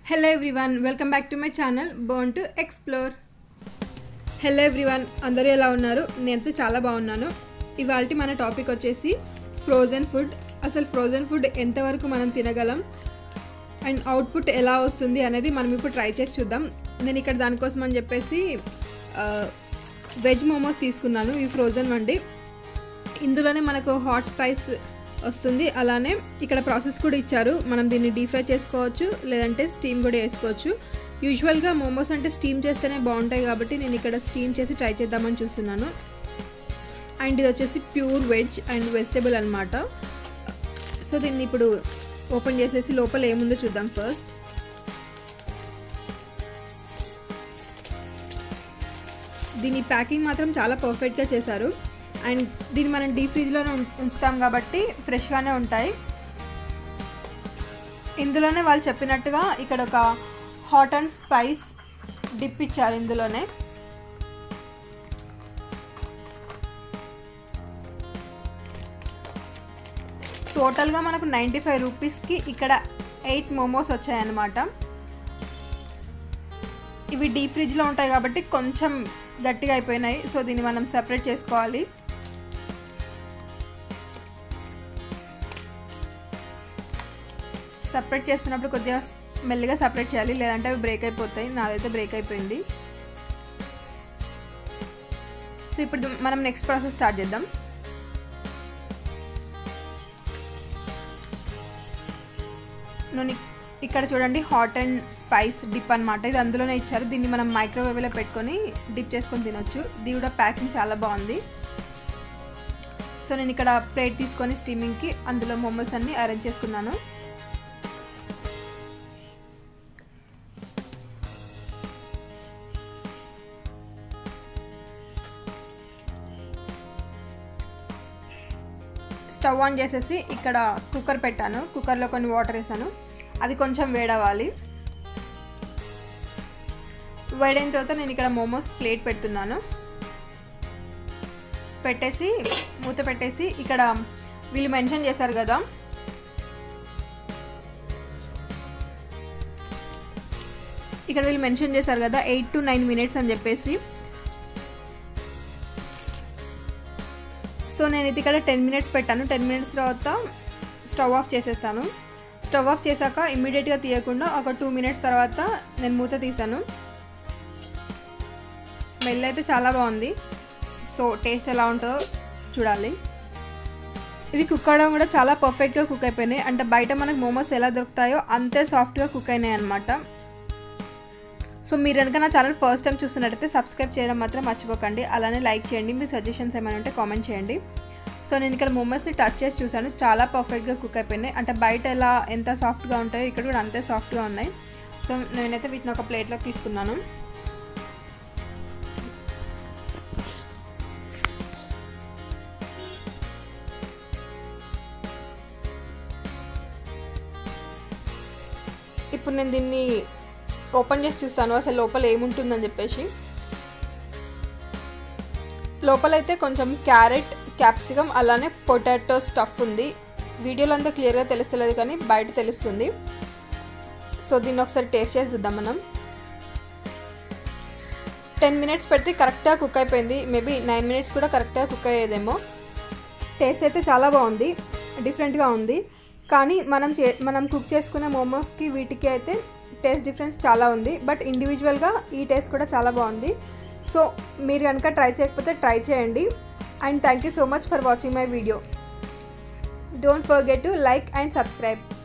Hello everyone, welcome back to my channel Born to Explore. Hello everyone, అందరూ ఎలా ఉన్నారు? నేనైతే చాలా బాగున్నాను. ఇవాల్టి మన టాపిక్ వచ్చేసి ఫ్రోజన్ ఫుడ్. అసలు ఫ్రోజన్ ఫుడ్ ఎంతవరకు మనం తినగలం అండ్ అవుట్పుట్ ఎలా వస్తుంది అనేది మనం ఇప్పుడు ట్రై చేసి చూద్దాం. నేను ఇక్కడ దానికోసం అని చెప్పేసి వెజ్ మోమోస్ తీసుకున్నాను. ఈ ఫ్రోజన్ వండి ఇందులోనే మనకు హాట్ స్పైస్ వస్తుంది. అలానే ఇక్కడ ప్రాసెస్ కూడా ఇచ్చారు. మనం దీన్ని డీప్ ఫ్రై చేసుకోవచ్చు, లేదంటే స్టీమ్ కూడా వేసుకోవచ్చు. యూజువల్గా మోమోస్ అంటే స్టీమ్ చేస్తేనే బాగుంటాయి కాబట్టి నేను ఇక్కడ స్టీమ్ చేసి ట్రై చేద్దామని చూస్తున్నాను. అండ్ ఇది వచ్చేసి ప్యూర్ వెజ్ అండ్ వెజిటబుల్ అనమాట. సో దీన్ని ఇప్పుడు ఓపెన్ చేసేసి లోపల ఏముందో చూద్దాం. ఫస్ట్ దీని ప్యాకింగ్ మాత్రం చాలా పర్ఫెక్ట్గా చేశారు. అండ్ దీన్ని మనం డీప్ ఫ్రిడ్జ్లోనే ఉంచుతాం కాబట్టి ఫ్రెష్గానే ఉంటాయి. ఇందులోనే వాళ్ళు చెప్పినట్టుగా ఇక్కడ ఒక హాట్ అండ్ స్పైస్ డిప్ ఇచ్చారు. ఇందులోనే టోటల్గా మనకు 95 రూపీస్కి ఇక్కడ 8 మోమోస్ వచ్చాయన్నమాట. ఇవి డీప్ ఫ్రిడ్జ్లో ఉంటాయి కాబట్టి కొంచెం గట్టిగా అయిపోయినాయి. సో దీన్ని మనం సెపరేట్ చేసుకోవాలి. సెపరేట్ చేస్తున్నప్పుడు కొద్దిగా మెల్లిగా సెపరేట్ చేయాలి, లేదంటే అవి బ్రేక్ అయిపోతాయి. నాదైతే బ్రేక్ అయిపోయింది. సో ఇప్పుడు మనం నెక్స్ట్ ప్రాసెస్ స్టార్ట్ చేద్దాం. నేను ఇక్కడ చూడండి హాట్ అండ్ స్పైస్ డిప్ అనమాట. ఇది అందులోనే ఇచ్చారు. దీన్ని మనం మైక్రోవేవ్లో పెట్టుకొని డిప్ చేసుకొని తినొచ్చు. ఇది కూడా ప్యాకింగ్ చాలా బాగుంది. సో నేను ఇక్కడ ప్లేట్ తీసుకొని స్టీమింగ్కి అందులో మోమోస్ అన్ని అరేంజ్ చేసుకున్నాను. స్టవ్ ఆన్ చేసేసి ఇక్కడ కుక్కర్ పెట్టాను. కుక్కర్లో కొన్ని వాటర్ వేసాను. అది కొంచెం వేడవ్వాలి. వేడైన తర్వాత నేను ఇక్కడ మోమోస్ ప్లేట్ పెడుతున్నాను. పెట్టేసి మూత పెట్టేసి ఇక్కడ వీళ్ళు మెన్షన్ చేశారు కదా, ఇక్కడ వీళ్ళు మెన్షన్ చేశారు కదా 8 to 9 minutes అని చెప్పేసి. సో నేను ఇది ఇక్కడ 10 minutes పెట్టాను. 10 minutes తర్వాత స్టవ్ ఆఫ్ చేసేస్తాను. స్టవ్ ఆఫ్ చేశాక ఇమ్మీడియట్గా తీయకుండా ఒక 2 minutes తర్వాత నేను మూత తీసాను. స్మెల్ అయితే చాలా బాగుంది. సో టేస్ట్ ఎలా ఉంటుందో చూడాలి. ఇవి కుక్ అవ్వడం కూడా చాలా పర్ఫెక్ట్గా కుక్ అయిపోయినాయి. అంటే బయట మనకు మోమోస్ ఎలా దొరుకుతాయో అంతే సాఫ్ట్గా కుక్ అయినాయి అనమాట. సో మీరు కనుక నా ఛానల్ ఫస్ట్ టైం చూస్తున్నట్టయితే సబ్స్క్రైబ్ చేయడం మాత్రం మర్చిపోకండి. అలానే లైక్ చేయండి. మీ సజెషన్స్ ఏమైనా ఉంటే కామెంట్ చేయండి. సో నేను ఇక్కడ మోమోస్ని టచ్ చేసి చూసాను. చాలా పర్ఫెక్ట్గా కుక్ అయిపోయినాయి. అంటే బయట ఎలా ఎంత సాఫ్ట్గా ఉంటాయో ఇక్కడ కూడా అంతే సాఫ్ట్గా ఉన్నాయి. సో నేనైతే వీటిని ఒక ప్లేట్లోకి తీసుకున్నాను. ఇప్పుడు నేను దీన్ని ఓపెన్ చేసి చూస్తాను అసలు లోపల ఏముంటుందని చెప్పేసి. లోపలైతే కొంచెం క్యారెట్, క్యాప్సికమ్ అలానే పొటాటో స్టఫ్ ఉంది. వీడియోలో అంతా క్లియర్గా తెలుస్తలేదు కానీ బయట తెలుస్తుంది. సో దీన్ని ఒకసారి టేస్ట్ చేసి చూద్దాం మనం. 10 minutes పెడితే కరెక్ట్గా కుక్ అయిపోయింది. మేబీ 9 minutes కూడా కరెక్ట్గా కుక్ అయ్యేదేమో. టేస్ట్ అయితే చాలా బాగుంది, డిఫరెంట్గా ఉంది. కానీ మనం కుక్ చేసుకునే మోమోస్కి వీటికి అయితే టేస్ట్ డిఫరెన్స్ చాలా ఉంది. బట్ ఇండివిజువల్గా ఈ టేస్ట్ కూడా చాలా బాగుంది. సో మీరు కనుక ట్రై చేయకపోతే ట్రై చేయండి. And thank you so much for watching my video. Don't forget to like and subscribe.